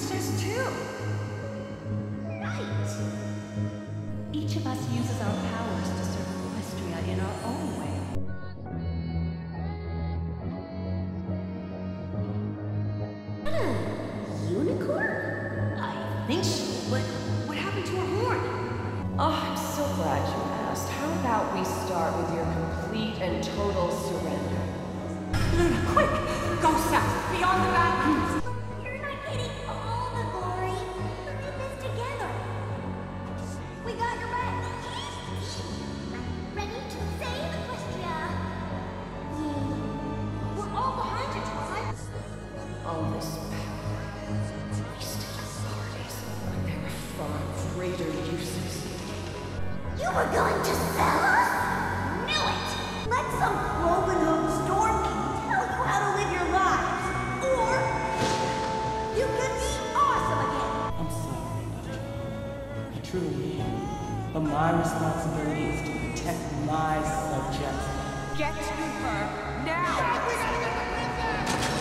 princess too. Right. Each of us uses our powers to serve Equestria in our own way. Unicorn? I think so, but what happened to her horn? Oh, I'm so glad you asked. How about we start with your complete and total surrender? Luna, quick! Go south, beyond the mountains! You're not getting all the glory. We're in this together. We got your back. Ready to save Equestria. Yeah. We're all behind you, Twilight. All this power, wasted authorities, when there are far greater uses. You were going to sell us? Knew it! Let some Cloven-Hood Storm King tell you how to live your lives. Or you could be awesome again. I'm sorry, Mother. I truly am. But my responsibility is to protect my subjects. Get to her now! We gotta get the princess!